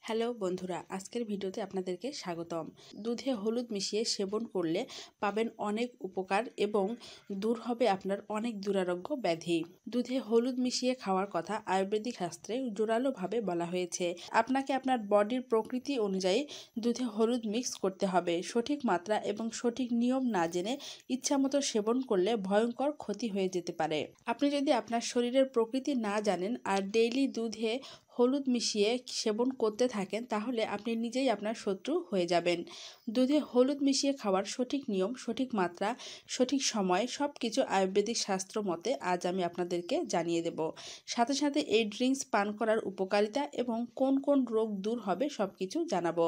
Hello বন্ধুরা, আজকের ভিডিওতে আপনাদেরকে স্বাগতম। দুধে হলুদ মিশিয়ে সেবন করলে পাবেন অনেক উপকার এবং দূর হবে আপনার অনেক দুরারোগ্য ব্যাধি। দুধে হলুদ মিশিয়ে খাওয়ার কথা আয়ুর্বেদিক শাস্ত্রে জোরালোভাবে বলা হয়েছে। আপনাকে আপনার বডির প্রকৃতি অনুযায়ী দুধে হলুদ মিক্স করতে হবে। সঠিক মাত্রা এবং সঠিক নিয়ম না জেনে ইচ্ছামতো সেবন করলে ভয়ঙ্কর ক্ষতি হয়ে যেতে পারে। আপনি যদি আপনার শরীরের প্রকৃতি না জানেন আর ডেইলি দুধে হলুদ মিশিয়ে সেবন করতে থাকেন, তাহলে আপনি নিজেই আপনার শত্রু হয়ে যাবেন। দুধে হলুদ মিশিয়ে খাওয়ার সঠিক নিয়ম, সঠিক মাত্রা, সঠিক সময় সব কিছু আয়ুর্বেদিক শাস্ত্র মতে আজ আমি আপনাদেরকে জানিয়ে দেব। সাথে সাথে এই ড্রিঙ্কস পান করার উপকারিতা এবং কোন কোন রোগ দূর হবে সব কিছু জানাবো।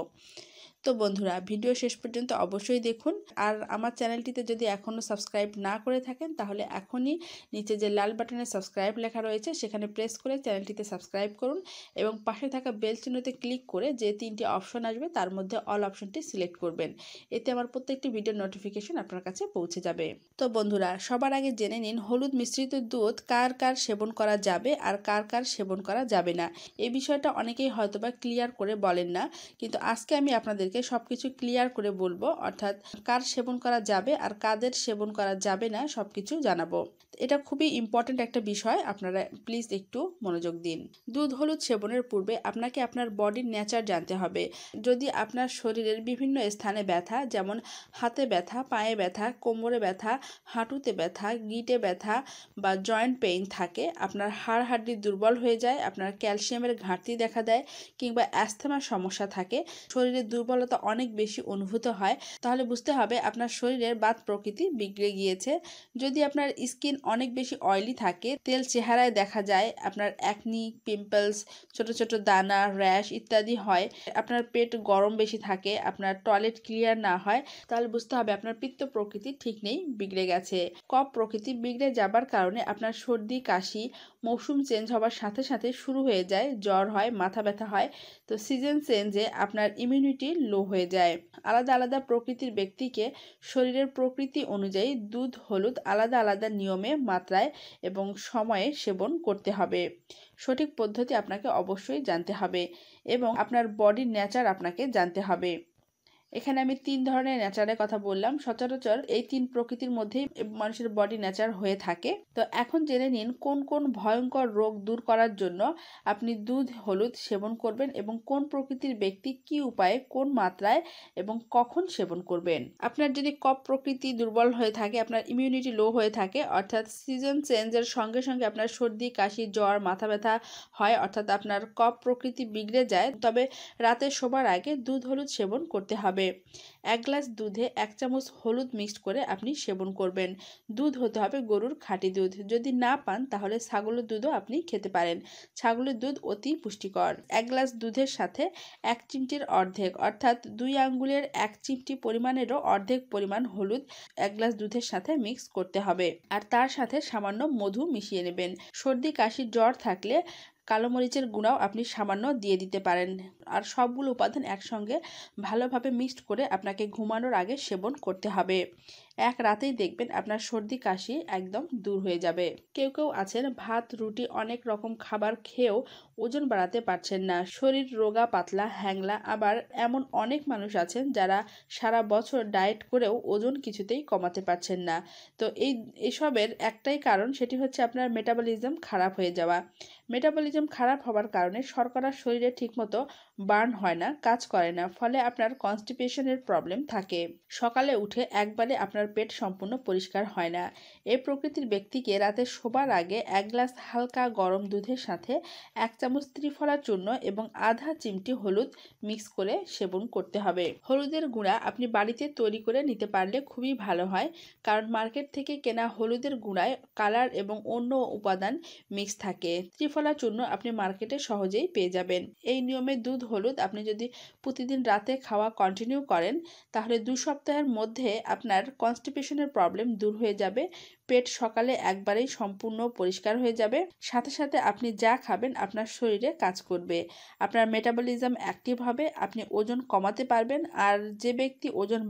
তো বন্ধুরা, ভিডিও শেষ পর্যন্ত অবশ্যই দেখুন। আর আমার চ্যানেলটিতে যদি এখনও সাবস্ক্রাইব না করে থাকেন, তাহলে এখনই নিচে যে লাল বাটনে সাবস্ক্রাইব লেখা রয়েছে সেখানে প্রেস করে চ্যানেলটিতে সাবস্ক্রাইব করুন এবং পাশে থাকা বেল চিহ্নতে ক্লিক করে যে 3টি অপশন আসবে তার মধ্যে অল অপশনটি সিলেক্ট করবেন। এতে আমার প্রত্যেকটি ভিডিওর নোটিফিকেশন আপনার কাছে পৌঁছে যাবে। তো বন্ধুরা, সবার আগে জেনে নিন হলুদ মিশ্রিত দুধ কার কার সেবন করা যাবে আর কার কার সেবন করা যাবে না। এই বিষয়টা অনেকেই হয়তোবা ক্লিয়ার করে বলেন না, কিন্তু আজকে আমি আপনাদেরকে সবকিছু ক্লিয়ার করে বলবো, অর্থাৎ কার সেবন করা যাবে আর কাদের সেবন করা যাবে না সবকিছু জানাবো। এটা খুবই ইম্পর্টেন্ট একটা বিষয়, আপনারা প্লিজ একটু মনোযোগ দিন। দুধ হলুদ সেবনের পূর্বে আপনাকে আপনার বডির নেচার জানতে হবে। যদি আপনার শরীরের বিভিন্ন স্থানে ব্যথা, যেমন হাতে ব্যথা, পায়ে ব্যথা, কোমরে ব্যথা, হাঁটুতে ব্যথা, গিটে ব্যথা বা জয়েন্ট পেইন থাকে, আপনার হাড় হাড্ডি দুর্বল হয়ে যায়, আপনার ক্যালসিয়ামের ঘাটতি দেখা দেয় কিংবা অ্যাস্থমার সমস্যা থাকে, শরীরের দুর্বলতা অনেক বেশি অনুভূত হয়, তাহলে বুঝতে হবে আপনার শরীরের বাত প্রকৃতি বিগড়ে গিয়েছে। যদি আপনার স্কিন অনেক বেশি অয়েলি থাকে, তেল চেহারায় দেখা যায়, আপনার অ্যাকনি, পিম্পলস, ছোট ছোট দানা, র্যাশ ইত্যাদি হয়, আপনার পেট গরম বেশি থাকে, আপনার টয়লেট ক্লিয়ার না হয়, তাহলে বুঝতে হবে আপনার পিত্ত প্রকৃতি ঠিক নেই, বিগড়ে গেছে। কফ প্রকৃতি বিগড়ে যাবার কারণে আপনার সর্দি কাশি মৌসুম চেঞ্জ হবার সাথে সাথে শুরু হয়ে যায়, জ্বর হয়, মাথা ব্যথা হয়। তো সিজন চেঞ্জে আপনার ইমিউনিটি লো হয়ে যায়। আলাদা আলাদা প্রকৃতির ব্যক্তিকে শরীরের প্রকৃতি অনুযায়ী দুধ হলুদ আলাদা আলাদা নিয়মে, মাত্রায় এবং সময়ে সেবন করতে হবে। সঠিক পদ্ধতি আপনাকে অবশ্যই জানতে হবে এবং আপনার বডির নেচার আপনাকে জানতে হবে। এখানে আমি 3 ধরনের নেচারের কথা বললাম। সচরাচর এই 3 প্রকৃতির মধ্যেই মানুষের বডি নেচার হয়ে থাকে। তো এখন জেনে নিন কোন কোন ভয়ঙ্কর রোগ দূর করার জন্য আপনি দুধ হলুদ সেবন করবেন এবং কোন প্রকৃতির ব্যক্তি কি উপায়ে, কোন মাত্রায় এবং কখন সেবন করবেন। আপনার যদি কফ প্রকৃতি দুর্বল হয়ে থাকে, আপনার ইমিউনিটি লো হয়ে থাকে, অর্থাৎ সিজন চেঞ্জের সঙ্গে সঙ্গে আপনার সর্দি কাশি জ্বর মাথা ব্যথা হয়, অর্থাৎ আপনার কফ প্রকৃতি বিগড়ে যায়, তবে রাতে শোবার আগে দুধ হলুদ সেবন করতে হবে। 1 গ্লাস দুধে 1 চামচ হলুদ মিক্সড করে আপনি সেবন করবেন। দুধ হতে হবে গরুর খাঁটি দুধ। যদি না পান তাহলে ছাগলের দুধও আপনি খেতে পারেন। ছাগলের দুধ অতি পুষ্টিকর। 1 গ্লাস দুধের সাথে 1 চিমটির অর্ধেক, অর্থাৎ 2 আঙ্গুলের 1 চিমটি পরিমাণেরও অর্ধেক পরিমাণ হলুদ 1 গ্লাস দুধের সাথে মিক্স করতে হবে আর তার সাথে সামান্য মধু মিশিয়ে নেবেন। সর্দি কাশি জ্বর থাকলে কালো মরিচের গুঁড়াও আপনি সামান্য দিয়ে দিতে পারেন। আর সবগুলো উপাদান একসঙ্গে ভালোভাবে মিক্সড করে আপনাকে ঘুমানোর আগে সেবন করতে হবে। এক রাতেই দেখবেন আপনার সর্দি কাশি একদম দূর হয়ে যাবে। কেউ কেউ আছেন ভাত রুটি অনেক রকম খাবার খেয়েও ওজন বাড়াতে পারছেন না, শরীর রোগা পাতলা হ্যাংলা। আবার এমন অনেক মানুষ আছেন যারা সারা বছর ডায়েট করেও ওজন কিছুতেই কমাতে পারছেন না। তো এসবের একটাই কারণ, সেটি হচ্ছে আপনার মেটাবলিজম খারাপ হয়ে যাওয়া। মেটাবলিজম খারাপ হওয়ার কারণে শর্করা শরীরে ঠিকমতো বার্ন হয় না, কাজ করে না, ফলে আপনার কনস্টিপেশনের প্রবলেম থাকে। সকালে উঠে একবারে আপনার পেট সম্পূর্ণ পরিষ্কার হয় না। এই প্রকৃতির ব্যক্তিকে রাতে শোবার আগে 1 গ্লাস হালকা গরম দুধের সাথে 1 চামচ ত্রিফলা চূর্ণ এবং আধা চিমটি হলুদ মিক্স করে সেবন করতে হবে। হলুদের গুঁড়া আপনি বাড়িতে তৈরি করে নিতে পারলে খুবই ভালো হয়, কারণ মার্কেট থেকে কেনা হলুদের গুঁড়ায় কালার এবং অন্য উপাদান মিক্স থাকে। ত্রিফলা চূর্ণ আপনি মার্কেটে সহজেই পেয়ে যাবেন। এই নিয়মে দুধ হলুদ আপনি যদি প্রতিদিন রাতে খাওয়া কন্টিনিউ করেন, তাহলে 2 সপ্তাহের মধ্যে আপনার কনস্টিপেশনের প্রবলেম দূর হয়ে যাবে। পেট সকালে একবারেই সম্পূর্ণ পরিষ্কার হয়ে যাবে। সাথে সাথে আপনি যা খাবেন আপনার শরীরে কাজ করবে, আপনার মেটাবলিজম অ্যাক্টিভ হবে, আপনি ওজন কমাতে পারবেন। আর যে ব্যক্তি ওজন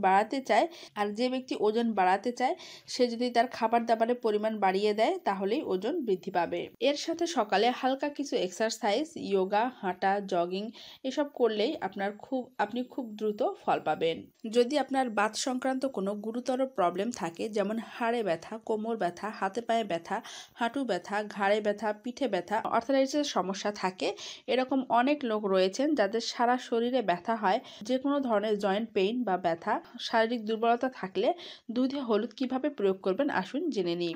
বাড়াতে চায় সে যদি তার খাবার দাবারের পরিমাণ বাড়িয়ে দেয়, তাহলেই ওজন বৃদ্ধি পাবে। এর সাথে সকালে হালকা কিছু এক্সারসাইজ, যোগা, হাঁটা, জগিং এসব করলেই আপনি খুব দ্রুত ফল পাবেন। যদি আপনার বাত সংক্রান্ত কোনো গুরুতর প্রবলেম থাকে, যেমন হাড়ে ব্যথা, কোমর ব্যথা, হাতে পায়ে ব্যথা, হাঁটু ব্যথা, ঘাড়ে ব্যথা, পিঠে ব্যথা, আর্থ্রাইটিসের সমস্যা থাকে, এরকম অনেক লোক রয়েছেন যাদের সারা শরীরে ব্যথা হয়। যে কোনো ধরনের জয়েন্ট পেইন বা ব্যথা, শারীরিক দুর্বলতা থাকলে দুধে হলুদ কিভাবে প্রয়োগ করবেন আসুন জেনে নিই।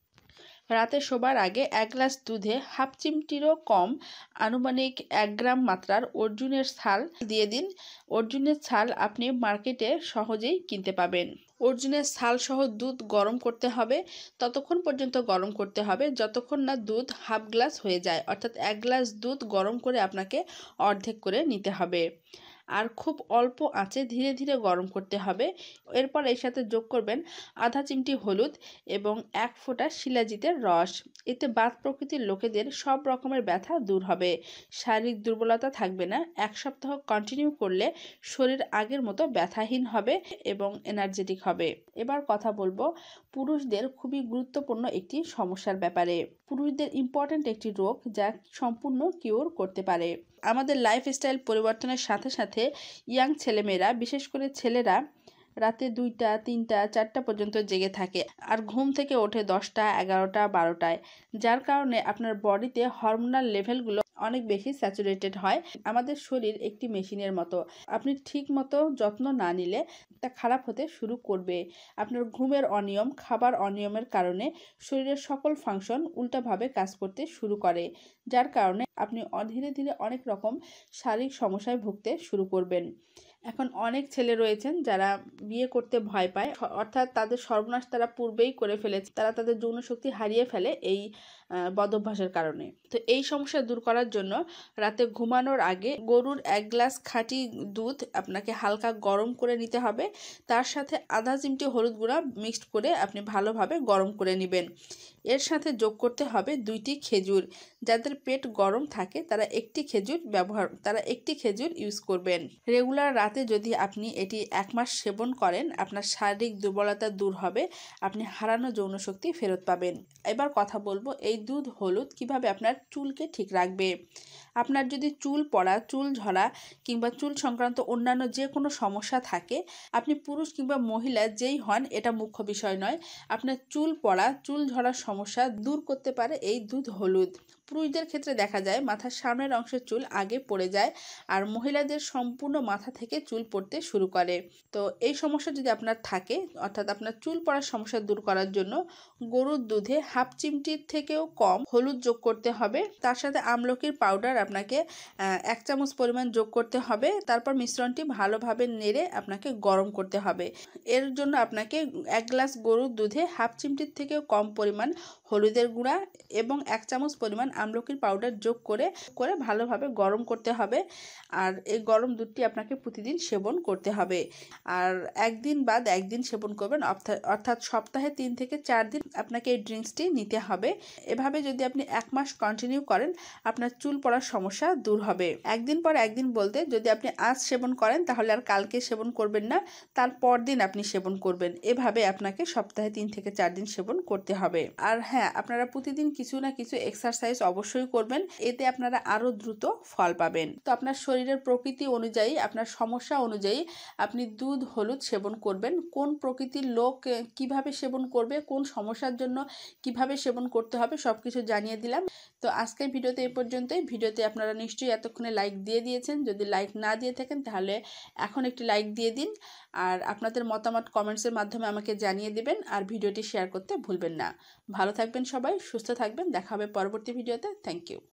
রাতে শোবার আগে 1 গ্লাস দুধে হাফ চিমটিরও কম, আনুমানিক 1 গ্রাম মাত্রার অর্জুনের ছাল দিয়ে দিন। অর্জুনের ছাল আপনি মার্কেটে সহজেই কিনতে পাবেন। অর্জুনের ছাল সহ দুধ গরম করতে হবে। ততক্ষণ পর্যন্ত গরম করতে হবে যতক্ষণ না দুধ হাফ গ্লাস হয়ে যায়, অর্থাৎ 1 গ্লাস দুধ গরম করে আপনাকে অর্ধেক করে নিতে হবে। আর খুব অল্প আঁচে ধীরে ধীরে গরম করতে হবে। এরপর এর সাথে যোগ করবেন আধা চিমটি হলুদ এবং 1 ফোঁটা শিলাজিতের রস। এতে বাত প্রকৃতির লোকেদের সব রকমের ব্যথা দূর হবে, শারীরিক দুর্বলতা থাকবে না। 1 সপ্তাহ কন্টিনিউ করলে শরীর আগের মতো ব্যথাহীন হবে এবং এনার্জেটিক হবে। এবার কথা বলবো পুরুষদের খুবই গুরুত্বপূর্ণ একটি সমস্যার ব্যাপারে। পুরুষদের ইম্পর্ট্যান্ট একটি রোগ যা সম্পূর্ণ কিওর করতে পারে। আমাদের লাইফস্টাইল পরিবর্তনের সাথে সাথে ইয়াং ছেলেমেয়েরা, বিশেষ করে ছেলেরা, রাতে 2টা, 3টা, 4টা পর্যন্ত জেগে থাকে আর ঘুম থেকে ওঠে 10টা, 11টা, 12টায়। যার কারণে আপনার বডিতে হরমোনাল লেভেলগুলো অনেক বেশি স্যাচুরেটেড হয়। আমাদের শরীর একটি মেশিনের মতো, আপনি ঠিক মতো যত্ন না নিলে তা খারাপ হতে শুরু করবে। আপনার ঘুমের অনিয়ম, খাবার অনিয়মের কারণে শরীরের সকল ফাংশন উল্টাভাবে কাজ করতে শুরু করে, যার কারণে আপনি ধীরে ধীরে অনেক রকম শারীরিক সমস্যায় ভুগতে শুরু করবেন। এখন অনেক ছেলে রয়েছেন যারা বিয়ে করতে ভয় পায়, অর্থাৎ তাদের সর্বনাশ তারা পূর্বেই করে ফেলেছে, তারা তাদের যৌন শক্তি হারিয়ে ফেলে এই বদভ্যাসের কারণে। তো এই সমস্যা দূর করার জন্য রাতে ঘুমানোর আগে গরুর 1 গ্লাস খাঁটি দুধ আপনাকে হালকা গরম করে নিতে হবে। তার সাথে আধা চিমটি হলুদ গুঁড়া মিক্সড করে আপনি ভালোভাবে গরম করে নেবেন। এর সাথে যোগ করতে হবে 2টি খেজুর। যাদের পেট গরম থাকে তারা একটি খেজুর ইউজ করবেন। রেগুলার রাতে যদি আপনি এটি 1 মাস সেবন করেন, আপনার শারীরিক দুর্বলতা দূর হবে, আপনি হারানো যৌন শক্তি ফেরত পাবেন। এবার কথা বলবো এই দুধ হলুদ কিভাবে আপনার চুলকে ঠিক রাখবে। আপনার যদি চুল পড়া, চুল ঝরা কিংবা চুল সংক্রান্ত অন্যান্য যে কোনো সমস্যা থাকে, আপনি পুরুষ কিংবা মহিলা যেই হন এটা মুখ্য বিষয় নয়, আপনার চুল পড়া, চুল ঝরার সমস্যা দূর করতে পারে এই দুধ হলুদ। পুরুষদের ক্ষেত্রে দেখা যায় মাথার সামনের অংশের চুল আগে পড়ে যায় আর মহিলাদের সম্পূর্ণ মাথা থেকে চুল পড়তে শুরু করে। তো এই সমস্যা যদি আপনার থাকে, অর্থাৎ আপনার চুল পড়ার সমস্যা দূর করার জন্য গরুর দুধে হাফ চিমটির থেকেও কম হলুদ যোগ করতে হবে। তার সাথে আমলকির পাউডার আপনাকে 1 চামচ পরিমাণ যোগ করতে হবে। তারপর মিশ্রণটি ভালোভাবে নেড়ে আপনাকে গরম করতে হবে। এর জন্য আপনাকে 1 গ্লাস গরুর দুধে হাফ চিমটির থেকেও কম পরিমাণ হলুদের গুঁড়া এবং 1 চামচ পরিমাণ আমলকির পাউডার যোগ করে ভালোভাবে গরম করতে হবে। আর এই গরম দুধটি আপনাকে প্রতিদিন সেবন করতে হবে। আর একদিন বাদ একদিন সেবন করবেন, অর্থাৎ সপ্তাহে 3 থেকে 4 দিন আপনাকে এই ড্রিঙ্কসটি নিতে হবে। এভাবে যদি আপনি 1 মাস কন্টিনিউ করেন, আপনার চুল পড়ার সমস্যা দূর হবে। একদিন পর একদিন বলতে, যদি আপনি আজ সেবন করেন তাহলে আর কালকে সেবন করবেন না, তারপর দিন আপনি সেবন করবেন। এভাবে আপনাকে সপ্তাহে 3 থেকে 4 দিন সেবন করতে হবে। আর হ্যাঁ, আপনারা প্রতিদিন কিছু না কিছু এক্সারসাইজ অবশ্যই করবেন, এতে আপনারা আরও দ্রুত ফল পাবেন। তো আপনার শরীরের প্রকৃতি অনুযায়ী, আপনার সমস্যা অনুযায়ী আপনি দুধ হলুদ সেবন করবেন। কোন প্রকৃতির লোক কিভাবে সেবন করবে, কোন সমস্যার জন্য কিভাবে সেবন করতে হবে, সব কিছু জানিয়ে দিলাম। তো আজকের ভিডিওতে এই পর্যন্তই। ভিডিওতে আপনারা নিশ্চয়ই এতক্ষণে লাইক দিয়ে দিয়েছেন। যদি লাইক না দিয়ে থাকেন তাহলে এখন একটি লাইক দিয়ে দিন। আর আপনাদের মতামত কমেন্টসের মাধ্যমে আমাকে জানিয়ে দেবেন। আর ভিডিওটি শেয়ার করতে ভুলবেন না। ভালো থাকবেন সবাই, সুস্থ থাকবেন। দেখা হবে পরবর্তী ভিডিওতে। Thank you.